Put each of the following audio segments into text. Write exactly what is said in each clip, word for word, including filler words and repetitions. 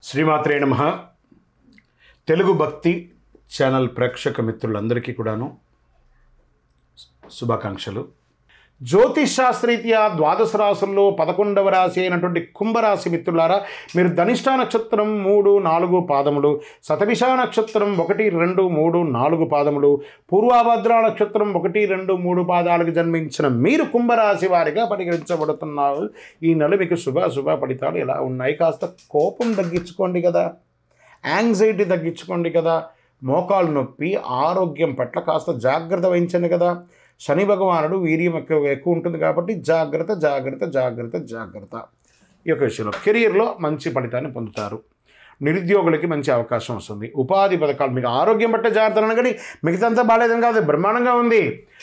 శ్రీమాత్రే నమః. తెలుగు భక్తి ఛానల్ ప్రేక్షక మిత్రులందరికీ కూడాను శుభాకాంక్షలు. జ్యోతిష్ శాస్త్రీత్యా ద్వాదశ రాశుల్లో పదకొండవ రాశి అయినటువంటి కుంభరాశి మిత్రులారా, మీరు ధనిష్ఠా నక్షత్రం మూడు నాలుగు పాదములు, శతభిష నక్షత్రం ఒకటి రెండు మూడు నాలుగు పాదములు, పూర్వభద్ర నక్షత్రం ఒకటి రెండు మూడు పాదాలకు జన్మించిన మీరు కుంభరాశి వారిగా పరిగణించబడుతున్నారు. ఈ నెల మీకు శుభ శుభ ఫలితాలు ఎలా ఉన్నాయి? కాస్త కోపం తగ్గించుకోండి కదా, యాంగ్జైటీ తగ్గించుకోండి కదా, మోకాలు నొప్పి ఆరోగ్యం పట్ల కాస్త జాగ్రత్త వహించండి కదా. శని భగవానుడు వీర్యం ఎక్కువ ఎక్కువ ఉంటుంది కాబట్టి జాగ్రత్త జాగ్రత్త జాగ్రత్త జాగ్రత్త. ఈ యొక్క విషయంలో కెరీర్లో మంచి ఫలితాన్ని పొందుతారు. నిరుద్యోగులకి మంచి అవకాశం వస్తుంది. ఉపాధి పథకాలు, మీకు ఆరోగ్యం పట్ల జాగ్రత్త అనగానే మిగతాంతా బాగాలేదని కాదు, బ్రహ్మాండంగా ఉంది.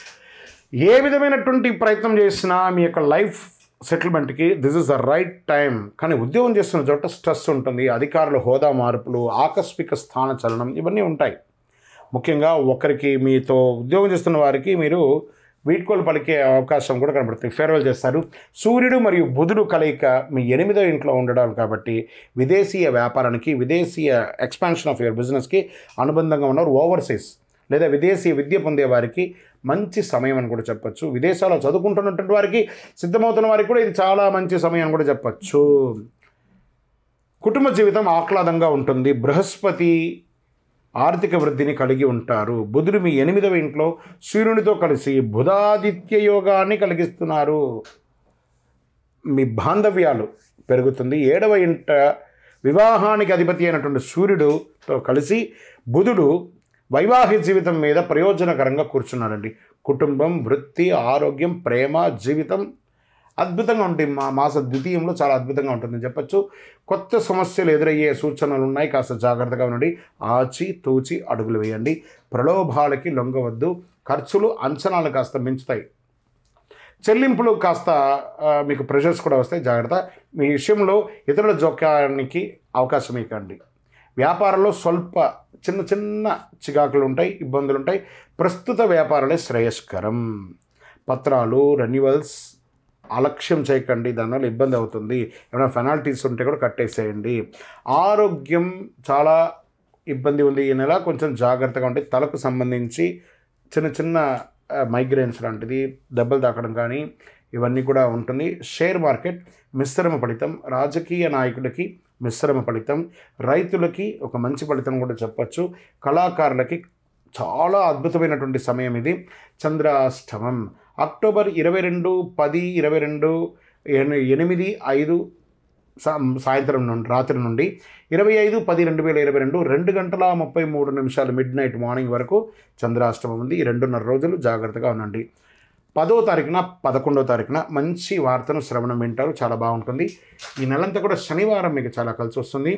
ఏ విధమైనటువంటి ప్రయత్నం చేసినా మీ యొక్క లైఫ్ సెటిల్మెంట్కి this is the right time. కానీ ఉద్యోగం చేస్తున్న చోట స్ట్రెస్ ఉంటుంది, అధికారుల హోదా మార్పులు, ఆకస్మిక స్థాన చలనం ఇవన్నీ ఉంటాయి. ముఖ్యంగా ఒకరికి మీతో ఉద్యోగం చేస్తున్న వారికి మీరు వీడ్కోలు పలికే అవకాశం కూడా కనబడుతుంది. ఫేర్వెల్ చేస్తారు. సూర్యుడు మరియు బుధుడు కలయిక మీ ఎనిమిదో ఇంట్లో ఉండడం కాబట్టి విదేశీయ వ్యాపారానికి, విదేశీయ ఎక్స్పాన్షన్ ఆఫ్ యువర్ బిజినెస్కి అనుబంధంగా ఉన్నారు. ఓవర్సీస్ లేదా విదేశీ విద్య పొందే వారికి మంచి సమయం అని కూడా చెప్పచ్చు. విదేశాల్లో చదువుకుంటున్నటువంటి వారికి, సిద్ధమవుతున్న వారికి కూడా ఇది చాలా మంచి సమయం అని కూడా చెప్పచ్చు. కుటుంబ జీవితం ఆహ్లాదంగా ఉంటుంది. బృహస్పతి ఆర్థిక వృద్ధిని కలిగి ఉంటారు. బుధుడు మీ ఎనిమిదవ ఇంట్లో సూర్యునితో కలిసి బుధాదిత్య యోగాన్ని కలిగిస్తున్నారు. మీ బాంధవ్యాలు పెరుగుతుంది. ఏడవ ఇంట వివాహానికి అధిపతి అయినటువంటి సూర్యుడుతో కలిసి బుధుడు వైవాహిక జీవితం మీద ప్రయోజనకరంగా కూర్చున్నారండి. కుటుంబం, వృత్తి, ఆరోగ్యం, ప్రేమ జీవితం అద్భుతంగా ఉంటుంది. మా మాస ద్వితీయంలో చాలా అద్భుతంగా ఉంటుందని చెప్పచ్చు. కొత్త సమస్యలు ఎదురయ్యే సూచనలు ఉన్నాయి. కాస్త జాగ్రత్తగా ఉండండి. ఆచి తూచి అడుగులు వేయండి. ప్రలోభాలకి లొంగవద్దు. ఖర్చులు అంచనాలు కాస్త మించుతాయి. చెల్లింపులు కాస్త మీకు ప్రెషర్స్ కూడా వస్తాయి. జాగ్రత్త. మీ విషయంలో ఇతరుల జోక్యానికి అవకాశం ఇవ్వకండి. వ్యాపారంలో స్వల్ప చిన్న చిన్న చికాకులు ఉంటాయి, ఇబ్బందులు ఉంటాయి. ప్రస్తుత వ్యాపారాలే శ్రేయస్కరం. పత్రాలు, రెన్యువల్స్ అలక్ష్యం చేయకండి, దానివల్ల ఇబ్బంది అవుతుంది. ఏమైనా పెనాల్టీస్ ఉంటే కూడా కట్టేసేయండి. ఆరోగ్యం చాలా ఇబ్బంది ఉంది ఈ నెల, కొంచెం జాగ్రత్తగా ఉంటే తలకు సంబంధించి చిన్న చిన్న మైగ్రేన్స్ లాంటిది, దెబ్బలు తాకడం కానీ ఇవన్నీ కూడా ఉంటుంది. షేర్ మార్కెట్ మిశ్రమ ఫలితం. రాజకీయ నాయకులకి మిశ్రమ ఫలితం. రైతులకి ఒక మంచి ఫలితం కూడా చెప్పచ్చు. కళాకారులకి చాలా అద్భుతమైనటువంటి సమయం ఇది. చంద్రాష్టమం అక్టోబర్ ఇరవై రెండు పది ఇరవై రెండు ఎనిమిది ఐదు సాయంత్రం నుండి రాత్రి నుండి ఇరవై ఐదు పది రెండు వేల ఇరవై రెండు రెండు గంటల ముప్పై మూడు నిమిషాలు మిడ్ నైట్ మార్నింగ్ వరకు చంద్రాష్టమం ఉంది. ఈ రెండున్నర రోజులు జాగ్రత్తగా ఉండండి. పదో తారీఖున పదకొండో తారీఖున మంచి వార్తను శ్రవణం వింటారు. చాలా బాగుంటుంది. ఈ నెలంతా కూడా శనివారం మీకు చాలా కలిసి వస్తుంది.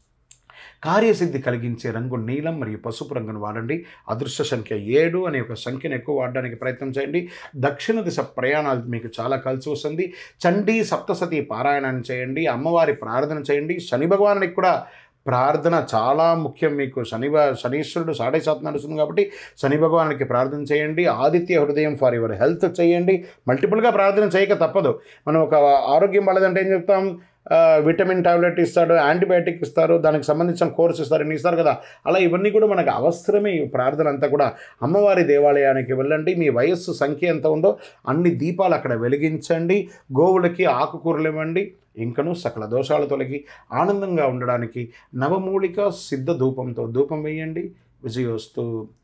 కార్యసిద్ధి కలిగించే రంగు నీలం మరియు పసుపు రంగును వాడండి. అదృష్ట సంఖ్య ఏడు అనే ఒక సంఖ్యను ఎక్కువ వాడడానికి ప్రయత్నం చేయండి. దక్షిణ దిశ ప్రయాణాలు మీకు చాలా కలిసి వస్తుంది. చండీ సప్తసతి పారాయణాన్ని చేయండి. అమ్మవారి ప్రార్థన చేయండి. శని భగవానునికి కూడా ప్రార్థన చాలా ముఖ్యం. మీకు శని శనీశ్వరుడు సాడే సాత్ నడుస్తుంది కాబట్టి శని భగవానునికి ప్రార్థన చేయండి. ఆదిత్య హృదయం ఫర్ యువర్ హెల్త్ చేయండి. మల్టిపుల్గా ప్రార్థన చేయక తప్పదు. మనం ఒక ఆరోగ్యం పడదంటే ఏం చెప్తాం? విటమిన్ టాబ్లెట్ ఇస్తాడు, యాంటీబయాటిక్ ఇస్తారు, దానికి సంబంధించిన కోర్స్ ఇస్తారు, ఇన్ని ఇస్తారు కదా. అలా ఇవన్నీ కూడా మనకు అవసరమే. ఈ ప్రార్థన అంతా కూడా అమ్మవారి దేవాలయానికి వెళ్ళండి. మీ వయస్సు సంఖ్య ఎంత ఉందో అన్ని దీపాలు అక్కడ వెలిగించండి. గోవులకి ఆకుకూరలు ఇవ్వండి. ఇంకనూ సకల దోషాలు తొలగి ఆనందంగా ఉండడానికి నవమూలిక సిద్ధ ధూపంతో ధూపం వేయండి. విజయోస్తు.